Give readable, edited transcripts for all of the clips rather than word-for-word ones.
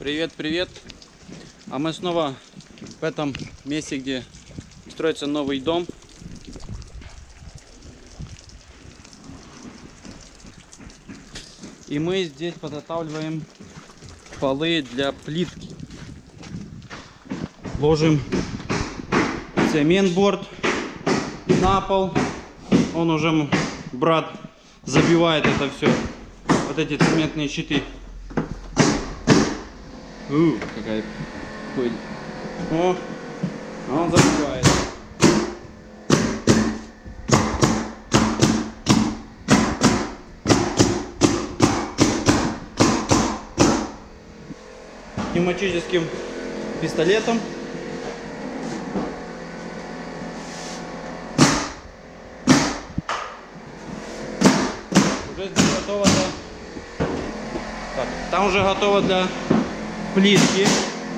Привет, привет! А мы снова в этом месте, где строится новый дом. И мы здесь подготавливаем полы для плитки. Ложим цементборд на пол. Он уже, брат, забивает это все. Вот эти цементные щиты. Какая пыль. О, он забивает. Пневматическим пистолетом. Уже здесь готово для... Так, там уже готово для плитки.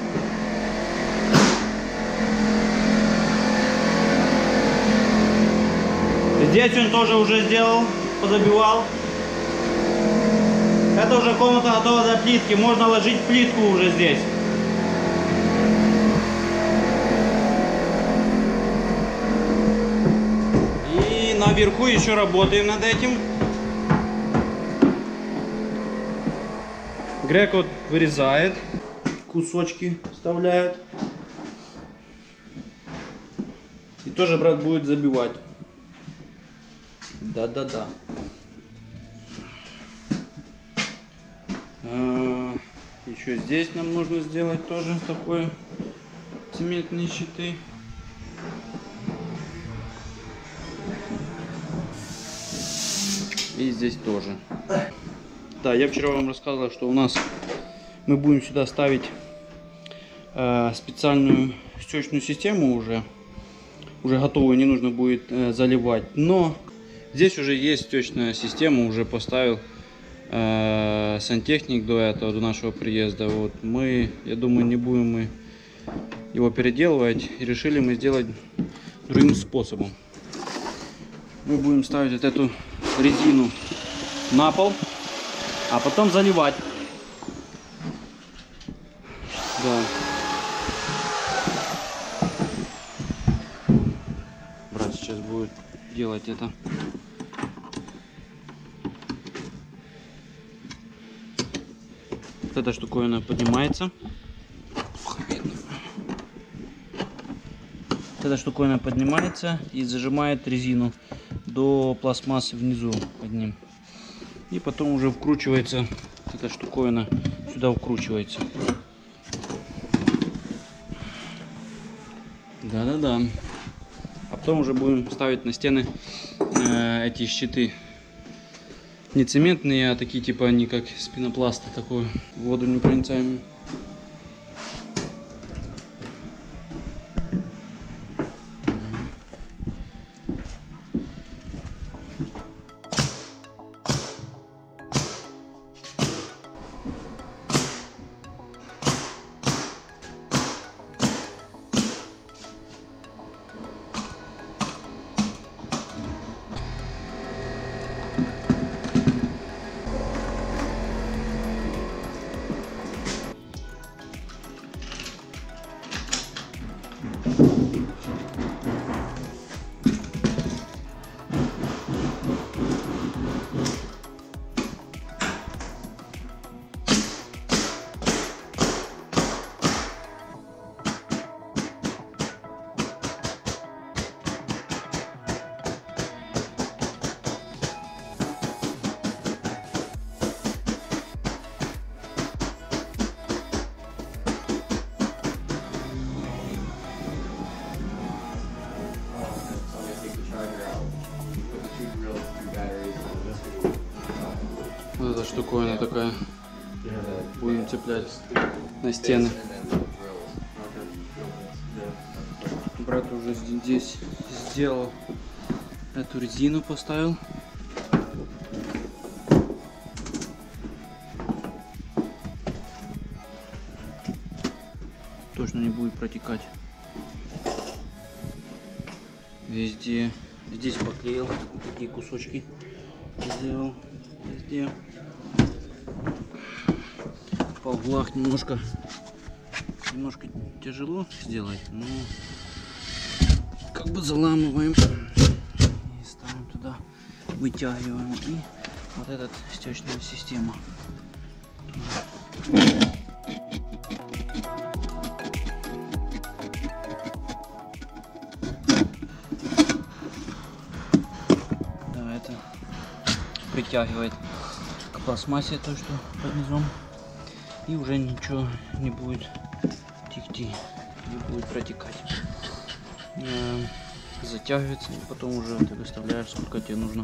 Здесь он тоже уже сделал, позабивал. Это уже комната готова для плитки. Можно ложить плитку уже здесь. И наверху еще работаем над этим. Грег вот вырезает, кусочки вставляет. И тоже брат будет забивать. Да-да-да. Еще здесь нам нужно сделать тоже такое цементные щиты. И здесь тоже. Да, я вчера вам рассказывал, что у нас мы будем сюда ставить специальную стечную систему уже готовую, не нужно будет заливать. Но здесь уже есть стечная система, уже поставил сантехник до этого, до нашего приезда. Вот мы, я думаю, не будем мы его переделывать, и решили мы сделать другим способом. Мы будем ставить вот эту резину на пол, а потом заливать. Да. Брат сейчас будет делать это. Вот эта штуковина поднимается. Вот эта штуковина поднимается и зажимает резину до пластмассы внизу под ним. И потом уже вкручивается, эта штуковина сюда вкручивается. Да-да-да. А потом уже будем ставить на стены эти щиты. Не цементные, а такие типа они как из пенопласта, такой водонепроницаемый. Вот эта штуковина такая. Будем цеплять на стены. Брат уже здесь сделал эту резину, поставил. Точно не будет протекать. Везде. Здесь поклеил такие кусочки. Сделал везде. по углах немножко тяжело сделать, но как бы заламываем и ставим туда, вытягиваем, и вот эта стечная система. Да, это притягивает к пластмассе то, что под низом, и уже ничего не будет текти, не будет протекать. Затягивается, и потом уже ты выставляешь, сколько тебе нужно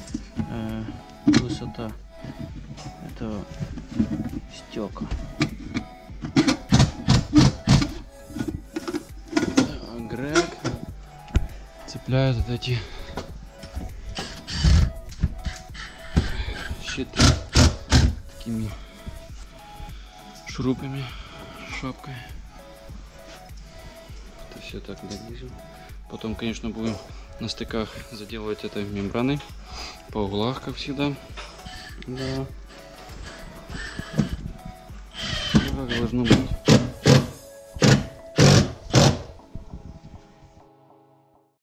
высота этого стека. Грег цепляет вот эти щиты такими шурупами, шапкой. Это все так донизу. Потом, конечно, будем на стыках заделывать этой мембраной по углах, как всегда. Да. Как должно быть.